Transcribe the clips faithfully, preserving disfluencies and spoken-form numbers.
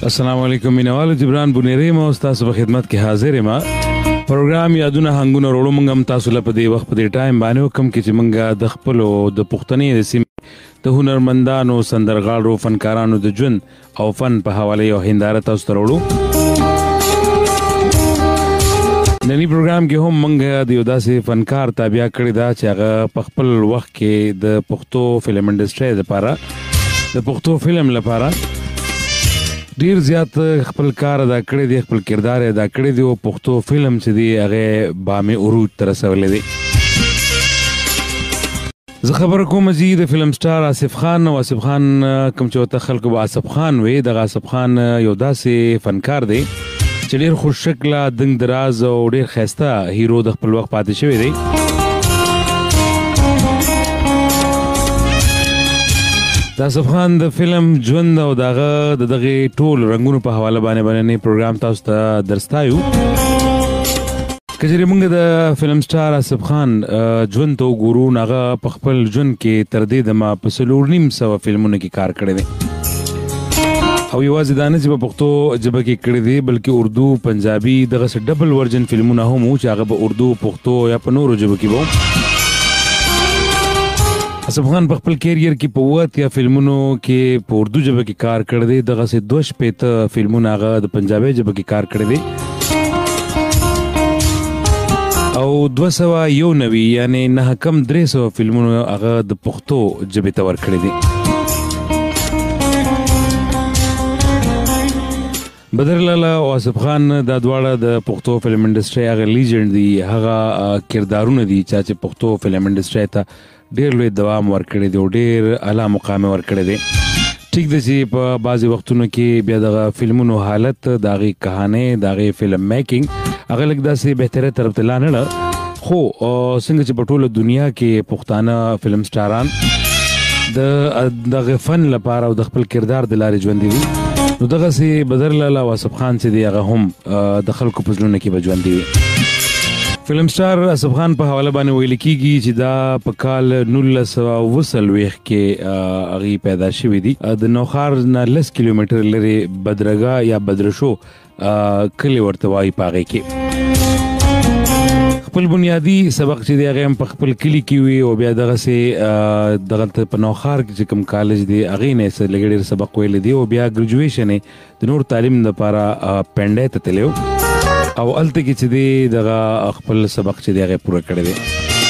السلام علیکم مینوالو جبران بونیری ما تاسو په خدمت کې حاضر ما پروګرام یادونه هنګونه وروړو مونږ هم تاسو له په دې وخت په دې ټایم باندې کوم کې چې مونږ د خپل د پښتني د سیمې د هنرمندانو سندرغاړو فنکارانو د ژوند او فن په حواله یو هنداره تاسو ته وروړو. نننی پروګرام کې هم مونږ د یو داسې فنکار تابع کړی دا چې هغه په خپل وخت کې د پښتو فلم انډسټري لپاره د پښتو فلم لپاره ډیر زیات خپل کار ادا کړی دی، خپل کردار ادا کړی دی او پښتو فلم چې دی هغه بامي عروج تر رسولی دی. زه خبر کوم چې د فلم سټار آصف خان او آصف خان کوم چې ورته خلکو به آصف خان وي، دغه آصف خان یو داسې فنکار دی چې ډیر خوش شکله، دنګ دراز او ډیر ښایسته هیرو د خپل وخت پاتې شوی دی. د آصف خان د فلم ژوند او دغه د دغه ټول رنگونو په حواله باندې باندې پروګرام تاسو ته درستایو. کچېرې موږ د فلم سټار آصف خان ژوند ته وګورو، هغه په خپل ژوند کې تر دې دمه په څلور نیم سوه فلمونو کې کار کړی دی او یوازې دا نه چې په پښتو ژبه کې کړی دی بلکې اردو، پنجابي، دغسې ډبل ورجن فلمونه هم وو چې هغه په اردو، پښتو یا په نورو ژبو کې به. آصف خان په خپل کیریر کې په اووه اتیا فلمونو کې په اردو ژبه کې کار کړی دی، دغسې دوه شپېته فلمونه هغه د پنجابي ژبه کې کار کړی دی او دوه سوه یو نوي یعنې نهه کم درې سوه فلمونو هغه د پښتو ژبې ته ورکړی دی. بدر لالا او آصف خان دا دواړه د پښتو فلم انډسټري هغه لیجنډ دي، هغه کردارونه دي چې پښتو فلم انډسټري ته ډیر لوی دوام ورکړی دی او ډیر اعلی مقام ورکړی دی. ټیک دی چې په بعضې وختونو کې بیا دغه فلمونو حالت، د هغې کهانۍ، د هغې فلم میکینګ هغه لږ داسې بهترۍ طرف ته لا نه ړه، خو څنګه چې په ټوله دنیا کې پښتانه فلم سټاران د دغه فن لپاره او د خپل کردار د لارې ژوندي وي، نو دغسې بدر لالا او آصف خان چې دی هغه هم د خلکو په زړونو کې به ژوندي وي. فلم سټار آصف خان په حواله باندې ویل کېږي چې دا په کال نولس سوه اوه څلوېښت کې هغې پیدا شوي دي. د نوښار نه لس کیلومیټر لرې بدرګه یا بدرشو کلي ورته وایي په هغې کې. خپل بنیادي سبق چې دی هغې هم په خپل کلي کې وي او بیا دغسې دغلته په نوښار کې چې کوم کالج دی هغې نه یې لږ ډېر سبق ویلی دی او بیا ګریجویشن یې د نور تعلیم لپاره پنډۍ ته تللی او هلته کې چې دی دغه خپل سبق چې دی هغې پوره کړی دی.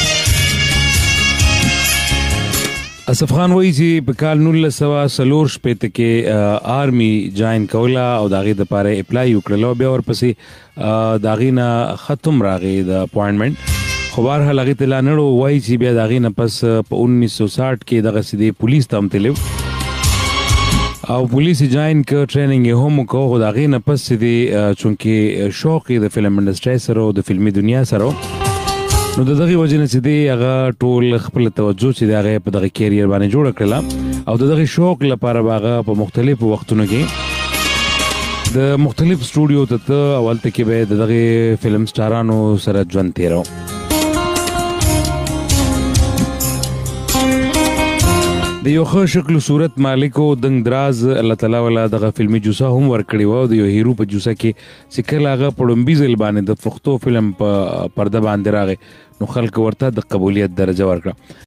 آصف خان وایي چې په کال نولس سوه څلور شپېته کې آرمي جاین کوله او د هغې دپاره اپلای وکړله او بیا ورپسې د هغې نه خط هم راغی د اپوینټمنټ، خو بهرحال هغې ته لا نه وایي چې بیا د هغې نه پس په انیس سو ساٹھ کې دغسې دی پولیس ته هم تللی او پولیس جاین که ټریننګ یې هم وکړو، خو د هغې نه پس چې دی چونکې شوق یې د فلم انډسټرۍ سره او د فلمي دنیا سره نو د دغې وجې نه چې دی هغه ټول خپله توجه چې دی هغه په دغه کیریر باندې جوړه کړله او د دغې شوق لپاره به هغه په مختلفو وختونو کې د مختلف سټوډیو ته ته او هلته کې به یې د دغې فلم سټارانو سره ژوند تېرو. د یو ښه شکل و صورت مالک و دنګ دراز، الله تعالی والا دغه فلمي جوسه هم ورکړې وه او د یو هیرو په جوسه کې چې کله هغه په لومبي ځل باندې د پښتو فلم په پرده باندې راغی نو خلکو ورته د قبولیت درجه ورکړه.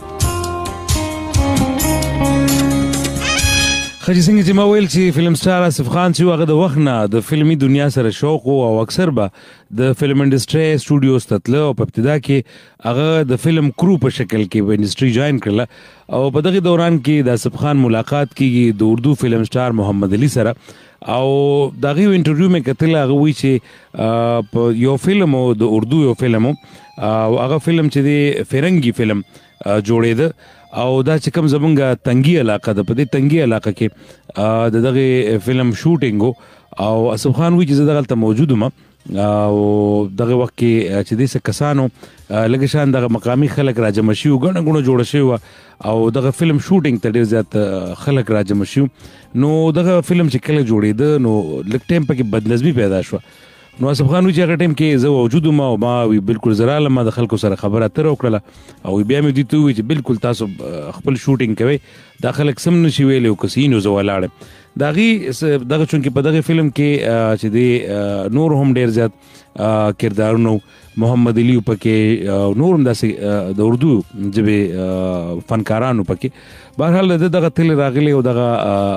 ښه چې څنګه چې ما ویل چې فلم سټار آصف خان چې هغه د وخت نه د فلمي دنیا سره شوق و او اکثر به د فلم انډسټرۍ سټوډیوز ته تله او په ابتدا کې هغه د فلم کرو په شکل کې په انډسټري جاین کړله او په دغې دوران کې د آصف خان ملاقات کېږي د اردو فلم سټار محمد علي سره او د هغې انټرویو مې کتل، هغه وایي چې په یو فلم و د اردو یو فلم و او هغه فلم چې دی فرنګي فلم جوړېده او دا چې کوم زمونږ تنګي علاقه ده، په دې تنګي علاقه کې د دغې فلم شوټینګ و او آصف خان وایي چې زه دغلته موجود وم او دغه وخت کې چې دې څه کسانو لږ شان دغه مقامي خلک راجمع شوي وو، ګڼه ګوڼه جوړه شوې وه او دغه فلم شوټینګ ته ډېر زیات خلک راجمع شوي، نو دغه فلم چې کله جوړېده نو لږ ټایم پکې بدنظمي پیدا شوه. نو آصف خان وایي چې هغه ټایم کې زه موجود وم او ما وی بالکل زه رالم، ما د خلکو سره خبره اتره وکړله او بیا مې دوی ته وویل چې بالکل تاسو خپل شوټینګ کوئ، دا خلک سم نشي ویلی او که څه وي نو زه ولاړم. داغي دغه چونکې په دغه فلم کې چې دی نور هم ډیر زیات کردارونو محمد علي پکې نور هم داسې د اردو ژبې فنکارانو پکې بهرحال دغه تل راغلی او دغه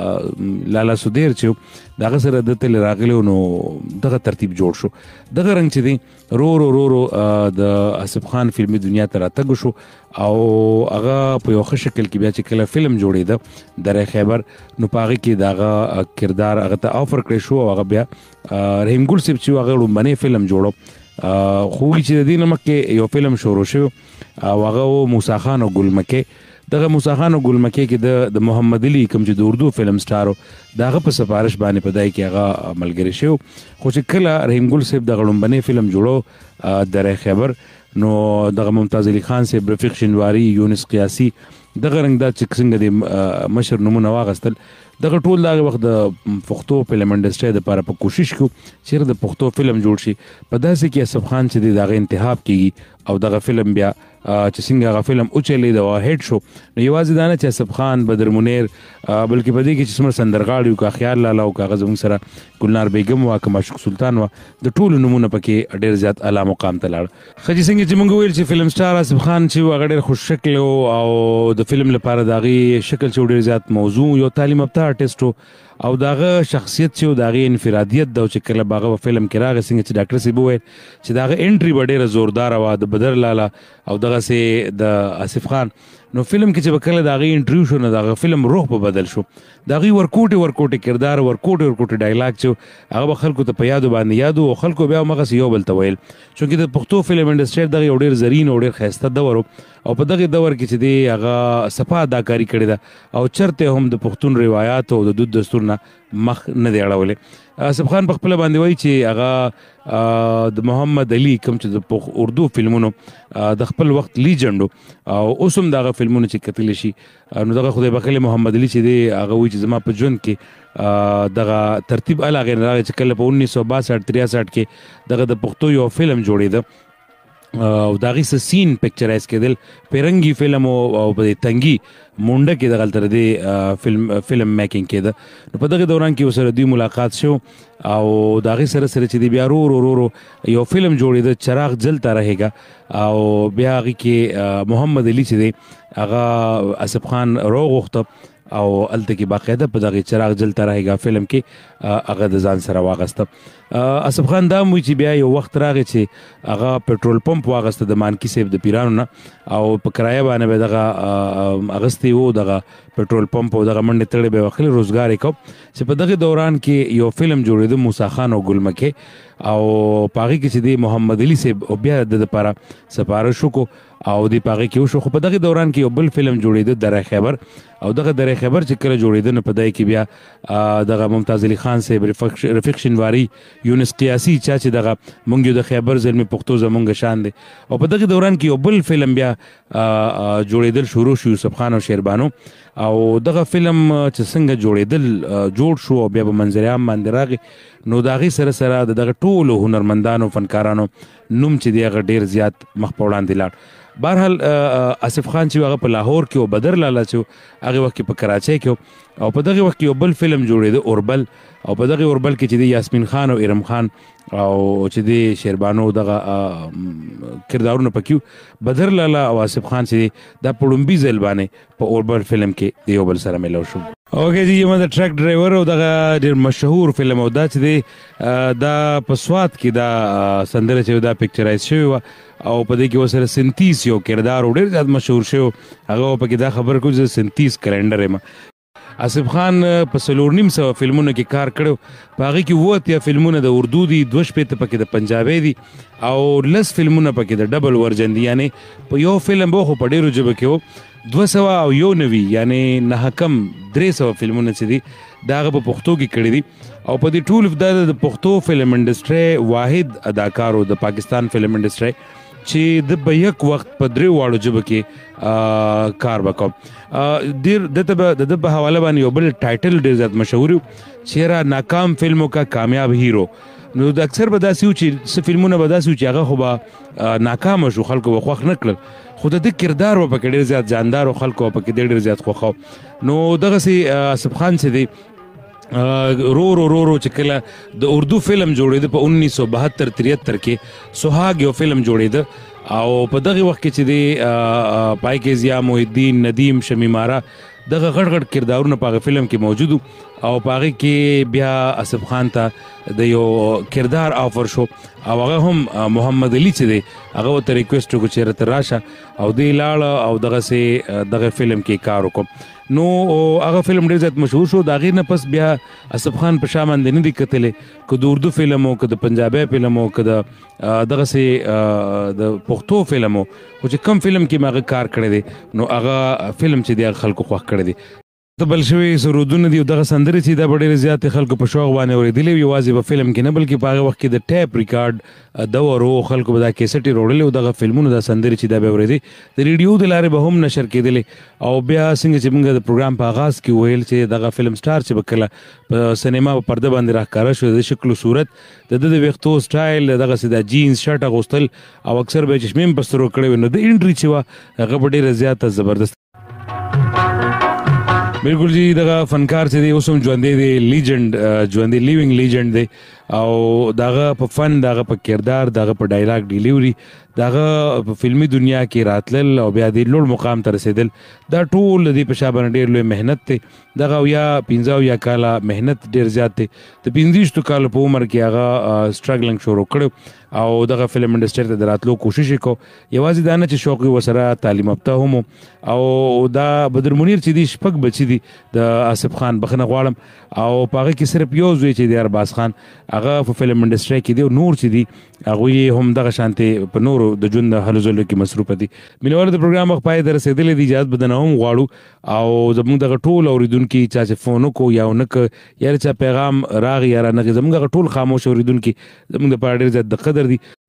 لالا سودیر چې دغه سره د تل راغلی نو دغه ترتیب جوړ شو دغه رنګ چې دی رو رو رو رو د آصف خان فلمي دنیا ته راتګ شو او هغه په یو ښه شکل کې بیا چې کله فلم جوړېده درې خیبر نو په هغې کې د هغه کردار هغه ته آفر کړی شو او هغه بیا رحیم ګل صاحب چې هغه لومبنی فلم جوړو خو چې د دې نه مخکې یو فلم شروع شو او هغه و موسی خان او ګلمکې دغه موسی خان او ګلمکې کې د محمد علي کوم چې د اردو فلم سټار و د هغه په سفارش باندې په دای کې هغه ملګری شو خو چې کله رحیم ګل صاحب دغه لومبنی فلم جوړو درې خیبر نو دغه ممتاز علي خان صاحب رفیق شینواری یونس قیاسي دغه رنګ دا چې څنګه د مشر نومونه واغستل دغه ټول دغه وخت د پښتو فلم انډسټري د لپاره په کوشش کو چې د پښتو فلم جوړ شي په داسې کې آصف خان چې دغه انتخاب کیږي او دغه فلم بیا چې څنګه هغه فلم اوچلې د هیډ شو نو یوازې دا نه چې آصف خان بدر منیر بلکې په دې کې چې څومره سندرغاړي او خیال لاله او کاغذ زموږ سره ګلنار بیګم او معشوق سلطان و د ټولو نمونه پکې ډېر زیات اعلی مقام ته لاړ خجی څنګه چې موږ ویل چې فلم سټار آصف خان چې هغه ډېر خوش شکل او د فلم لپاره داغي شکل چې ډېر زیات موضوع یو تعلیم یافته آرټیسټ او داغه شخصیت چې داغه انفرادیت د چې کله باغه فلم کې راغی څنګه چې ډاکټر سی بووي چې داغه انټری ډېره زوردار و د بدر لاله او دغه سي د آصف خان نو فلم کې چې وکړه داغه انټریو شو نو داغه فلم روح په بدل شو داغه ورکوټي ورکوټي کردار ورکوټي ورکوټي ډایلاګ چې هغه خلکو ته په یادو باندې یادو او خلکو بیا مغه یو بل تویل چونکې د پښتو فلم انډسټري دغه ډېر زرین او ډېر خسته دور او په دغه دور کې چې دی هغه صفه اداکاری کړې ده او چرته هم د پښتون روایت او د دود دستور نه مخ نه دی اړولې آصف خان په خپل باندې وایي چې هغه د محمد علي کوم چې د اردو فلمونو د خپل وخت لیجنډ او اوس هم دغه فلمونه چې کتلی شي نو دغه خدای بخښلي محمد علي چې دی هغه وایي چې زما په ژوند کې دغه ترتیب الا غیر راغی چې کله په انیس سو باسټ تریاسټ کې دغه د پښتو یو فلم جوړېده او داغي سین پکچرایز کېدل پیرنګي فلم او په تنګي مونډه کې دغه تر دې فلم فلم میکینګ کېده نو په دغه دوران کې سره دوی ملاقات شو او داغي سره سره چې دی بیا رو رو رو یو فلم جوړېده چراغ جلتا رهېګا او بیا هغه کې محمد علي چې دی هغه آصف خان روغ وخته او الته کې باقاعده په دغه چراغ جلتا رهېګا فلم کې هغه د ځان سره واغسته آصف خان دا مو چې بیا یو وخت راغی چې هغه پېټرول پمپ واغسته د مانکی صاحب د پیرانو نه او په کرایه باندې به دغه اغستی وو دغه پېټرول پمپ او دغه منډه تړي به وخت روزګار وکړ چې په دغه دوران کې یو فلم جوړېده موسی خان او ګلمکې او پاغي کې چې دی محمد علي صاحب او بیا د لپاره سفارش وکړو او دی پاغي کې وشو خو په دغه دوران کې یو بل فلم جوړېده درې خیبر او دغه درې خیبر چې کله جوړېده نو په دای کې بیا دغه ممتاز علي خان صاحب رفیق شینواری یونس قیاسي چا چې دغه مونږ د خیبر زلمی پښتو زمونږ شان دی او په دغه دوران کې یو بل فلم بیا جوړېدل شروع شو یوسف خان او شیربانو او دغه فلم چې څنګه جوړېدل جوړ شو او بیا په منظر عام باندې راغی نو داغي سره سره دغه ټولو هنرمندانو فنکارانو نوم چې دی هغه ډیر زیات مخ په وړاندې لاړ بهرحال آصف خان چې هغه په لاهور کې او بدر لاله چې هغه وخت په کراچۍ کې او په دغه وخت یو بل فلم جوړېده اوربل او په دغه اوربل کې چې دی یاسمین خان او ارم خان او چې دی شیربانو دغه کردارونه پکې بدر لاله او آصف خان چې دا پړومبي ځل باندې په اوربل فلم کې د یو بل سره ملو شو اوکې جی یم د ټرک ډرایور او دغه ډیر مشهور فلم او دا چې دی دا په سواد کې دا سندره چې دا پکچرایز شوی و او په دې کې وسره سنتیس یو کردار ډیر زیات مشهور شو هغه په کې دا خبر کو چې سنتیس کلندر ما آصف خان په څلور نیم سوه فلمونو کې کار کړو په هغې کې اووه اتیا فلمونه د اردو دي دوه شپېته پکې د پنجابۍ دي او لس فلمونه پکې د ډبل ورجن دي یعنې په یو فلم به خو په ډېرو ژبو کې و دوه سوه او یو نوي یعنې نهه کم درې سوه فلمونه چې دي دا هغه په پښتو کې کړي دي او په دې ټول دا د پښتو فلم انډسټرۍ واحد اداکار و د پاکستان فلم انډسټرۍ چې د به یک وخت په درې واړو ژبو کې کار وکړ ډېر دته به د ده په حواله باندې یو بل ټایټل ډېر زیات مشهور و چې یاره ناکام فلمو کا کامیاب هیرو نو د اکثر به داسې و چې څه فلمونه به داسې و چې هغه خو به ناکامه شو خلکو به خوښ نه کړل خو د ده کردار به پکې ډېر زیات جاندار و خلکو به پکې ډېر ډېر زیات خوښه نو دغسې آصف خان چې دی رو رو رو رو چې کله د اردو فلم جوړېده په انیس سو بهتر تریهتر کې سوهاګ یو فلم جوړېده او په دغه وخت کې چې دی پای کې ضیا محی الدین ندیم شمیماره دغه غټ غټ کردارونه په هغه فلم کې موجود او په هغه کې بیا آصف خان ته د یو کردار آفر شو او هغه هم محمد علي چې دی هغه ورته ریکویسټ وکړو چې راته راشه او دی لاړه او دغسې دغه فلم کې کار وکړو. نو هغه فلم ډېر زیات مشهور شو. د هغې نه پس بیا آصف خان په شا باندې نه دي کتلې، که د اردو فلم و که د پنجابی فلم و که د دغسې د پښتو فلم و، خو چې کم فلم کې مې هغه کار کړی دی نو هغه فلم چې دی هغه خلکو خوښ کړی دی. ته بل شوي سرودونه دي او دغه سندرې چې دا به ډېرې زیاتې خلکو په شوق باندې اورېدلې وي، یوازې په فلم کې نه بلکې په هغه وخت کې د ټیپ ریکارډ دور و، خلکو به دا کیسټې راوړلې او دغه فلمونو دا سندرې چې دا به اورېدې د ریډیو د لارې به هم نشر کېدلې. او بیا څنګه چې موږ د پروګرام په آغاز کې ویل چې دغه فلم سټار چې به کله په سینما په پرده باندې راښکاره شو، د شکل و صورت د ده د ویښتو سټایل دغسې د جینز شرټ اغوستل او اکثر به یې چشمې هم په سترګو کړې وې، نو د انټري چې وه هغه به ډېره زیاته زبردست. بالکل جی دغه فنکار چې دی اوس هم ژوندی دی، لیجنډ ژوندی لیوینګ لیجنډ دی او دغه په فن، دغه په کردار، دغه په ډایلاګ ډیلیوري، دغه په فلمي دنیا کې راتلل او بیا د لوړ مقام ته رسېدل، دا ټول د دې په شا باندې ډېر لوی محنت دی. دغه اویا پنځه اویا کاله محنت ډېر زیات دی. د پنځه کالو په عمر کې هغه سټرګلنګ شروع کړی او دغه فلم انډسټري ته د راتلو کوشش یې کو. یوازې دا نه چې شوق یې ورسره تعلیم یافته هم او دا بدر منیر چې دی شپږ بچي دي د آصف خان، بخښنه غواړم، او په هغه کې صرف یو زوی چې دی ارباز خان هغه په فلم انډسټري کې دی او نور چې دي هغوی هم دغه شانتې په نورو د ژوند د هلو ځلو کې مصروفه دي. مینوالو د پروګرام وخت پای ته رسېدلی دی، اجازت به درنه هم غواړو او زموږ دغه ټول اورېدونکي چا چې فون وکړو یا ونه که یا چا پیغام راغی یا رانغی، زموږ هغه ټول خاموش اورېدونکي زموږ دپاره ډېر زیات د قدر دي.